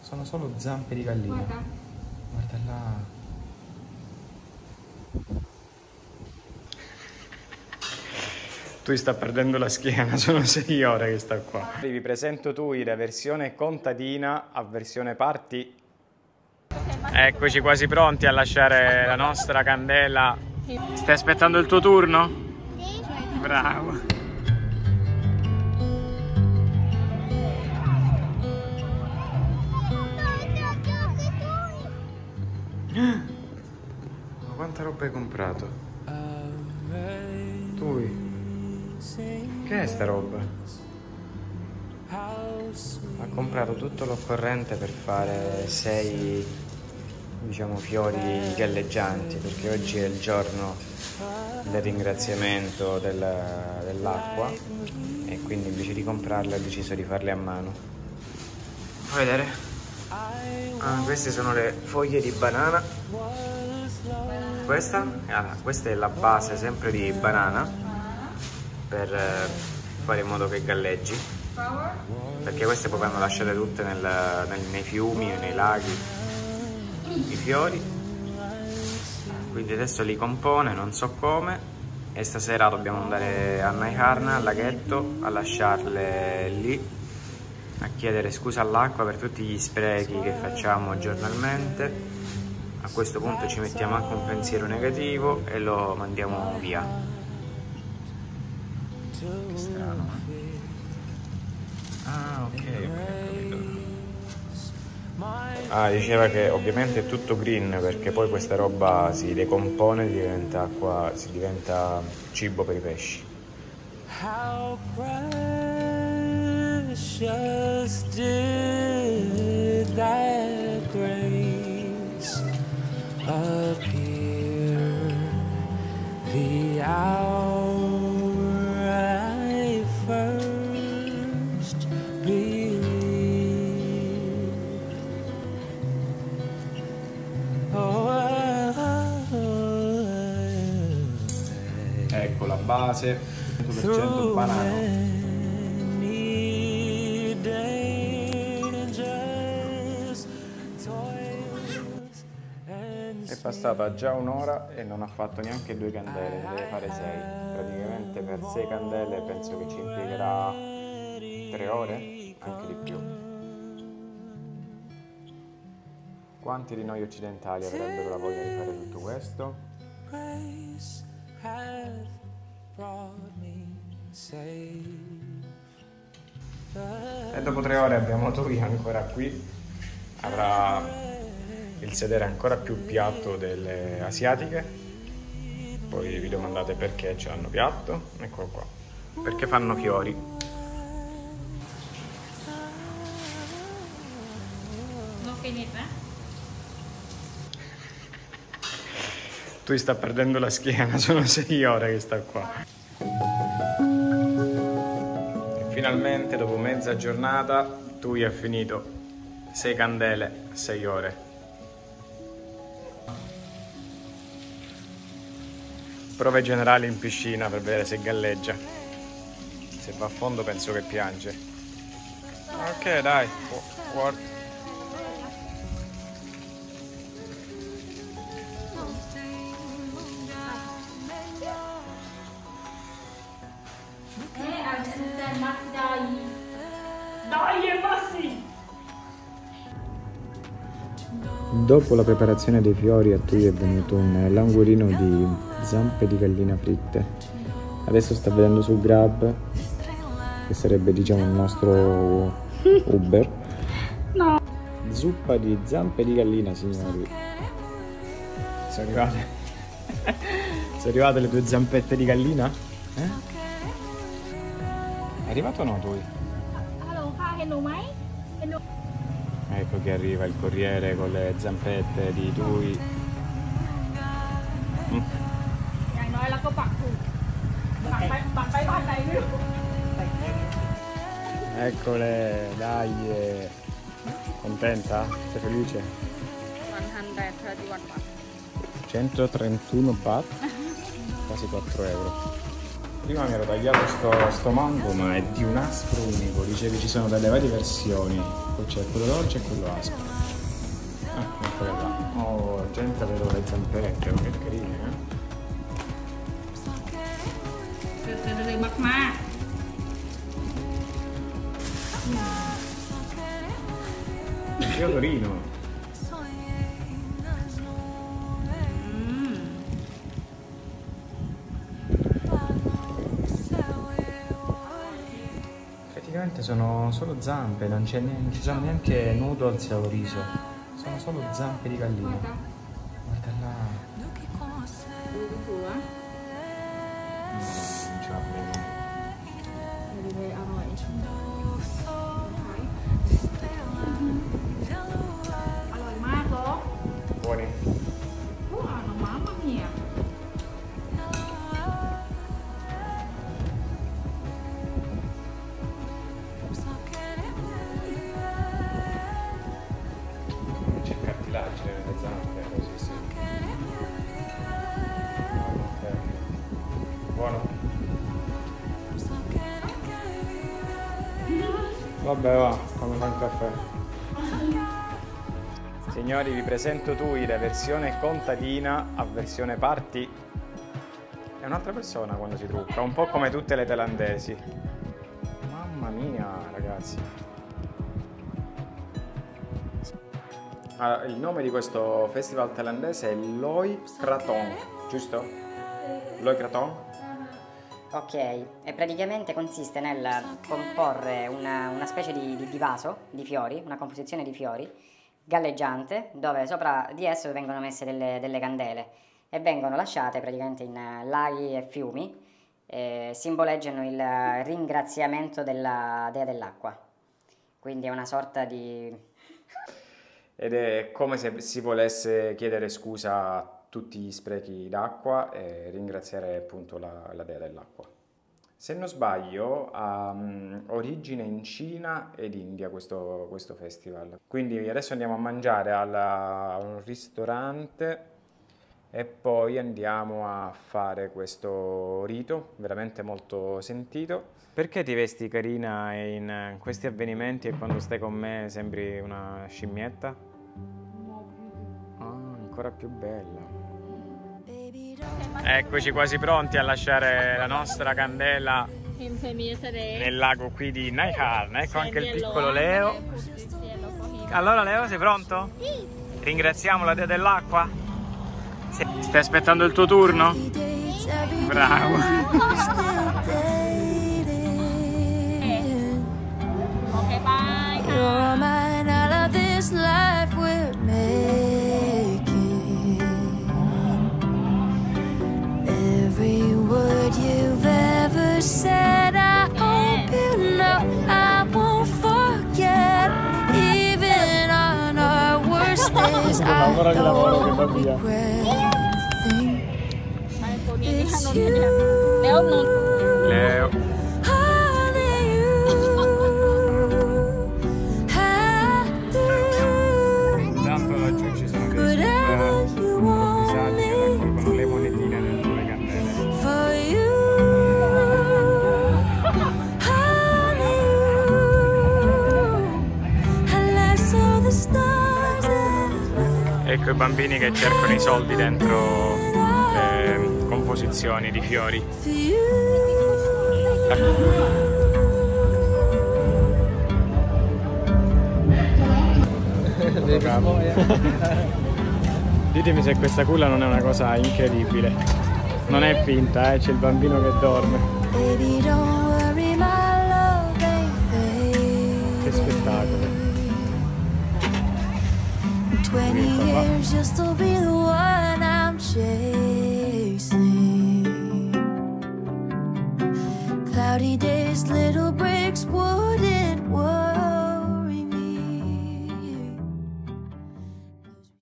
Sono solo zampe di gallina. Guarda. Guarda là. Tu sta perdendo la schiena, sono 6 ore che sta qua. Vi presento Tui da versione contadina a versione party. Eccoci quasi pronti a lasciare la nostra candela. Stai aspettando il tuo turno? Sì. Bravo. Ma quanta roba hai comprato? Tui, che è sta roba? Ha comprato tutto l'occorrente per fare 6, diciamo, fiori galleggianti, perché oggi è il giorno del ringraziamento dell'acqua e quindi invece di comprarle ha deciso di farle a mano. Vuoi vedere? Queste sono le foglie di banana. Questa è la base sempre di banana per fare in modo che galleggi, perché queste poi vanno lasciate tutte nei fiumi e nei laghi, i fiori. Quindi adesso li compone, non so come, e stasera dobbiamo andare a Naiharna, al laghetto, a lasciarle lì, a chiedere scusa all'acqua per tutti gli sprechi che facciamo giornalmente. A questo punto ci mettiamo anche un pensiero negativo e lo mandiamo via. Che strano. Ah, ok, capito. Diceva che ovviamente è tutto green perché poi questa roba si decompone e diventa acqua, si diventa cibo per i pesci. Just did that grace appear the hour I first believed. Ecco la base, 100% banano. È passata già un'ora e non ha fatto neanche 2 candele, ne deve fare 6. Praticamente per 6 candele penso che ci impiegherà 3 ore, anche di più. Quanti di noi occidentali avrebbero la voglia di fare tutto questo? E dopo 3 ore abbiamo Tui ancora qui. Avrà il sedere ancora più piatto delle asiatiche. Poi vi domandate perché ce l'hanno piatto. Eccolo qua. Perché fanno fiori. Non finita? Tu sta perdendo la schiena, sono 6 ore che sta qua. E finalmente dopo mezza giornata Tui ha finito 6 candele, 6 ore. Prove generali in piscina per vedere se galleggia. Se va a fondo penso che piange. Ok, dai. Guarda. Dopo la preparazione dei fiori a Tui è venuto un languorino di zampe di gallina fritte. Adesso sta vedendo su Grab, che sarebbe diciamo il nostro Uber. No. Zuppa di zampe di gallina, signori. Sono arrivate. Sono arrivate le 2 zampette di gallina? È arrivato o no Tui? Ecco che arriva il corriere con le zampette di Tui. Eccole, dai. Contenta? Sei felice? 131 baht. 131 baht? Quasi 4 euro. Prima mi ero tagliato sto mango, ma è di un aspro unico. Dicevi ci sono delle varie versioni. c'è quello dolce e quello aspro. Eccole là. Oh, gente, vedo le zampette, che carine, Dari Bakma. Io Torino. Praticamente sono solo zampe, non ci sono neanche noodles o riso, sono solo zampe di gallina. Guarda là. Non ce la prendo. Buoni? Buono, mamma mia. C'è cartilagine nelle zampe, così sì. Ok. Buono? Vabbè, va, come fa un caffè. Signori, vi presento Tui da versione contadina a versione party. È un'altra persona quando si trucca, un po' come tutte le thailandesi. Mamma mia, ragazzi. Allora, il nome di questo festival thailandese è Loy Krathong, giusto? Loy Krathong? Ok, e praticamente consiste nel comporre una specie di vaso di fiori, una composizione di fiori galleggiante, dove sopra di esso vengono messe delle candele e vengono lasciate praticamente in laghi e fiumi, simboleggiano il ringraziamento della dea dell'acqua. Quindi è una sorta di... Ed è come se si volesse chiedere scusa a tutti gli sprechi d'acqua e ringraziare appunto la dea dell'acqua. Se non sbaglio ha origine in Cina ed India questo festival. Quindi adesso andiamo a mangiare a un ristorante e poi andiamo a fare questo rito veramente molto sentito. Perché ti vesti carina in questi avvenimenti e quando stai con me sembri una scimmietta? Ah, ancora più bella. Eccoci quasi pronti a lasciare la nostra candela nel lago qui di Nai Khan. Ecco anche il piccolo Leo. Allora Leo, sei pronto? Sì. Ringraziamo la dea dell'acqua? Stai aspettando il tuo turno? Bravo. Ok, bye. Every word you've ever said, I hope you know I won't forget. Even on our worst days, I don't regret anything. It's you. Leo. Only you have to. Tanto laggiù ci sono dei Whatever super you want ufficiali che me raccolgono le monetine dentro le candele. for you, honey, I let all the stars and Ecco i bambini che cercano i soldi dentro le composizioni di fiori. for you. Ditemi se questa culla non è una cosa incredibile. Non è finta, c'è il bambino che dorme. Baby, don't worry, my love ain't fake. Che spettacolo. In 20 years, you'll still be the one I'm chasing. Cloudy days, little breaks wouldn't work.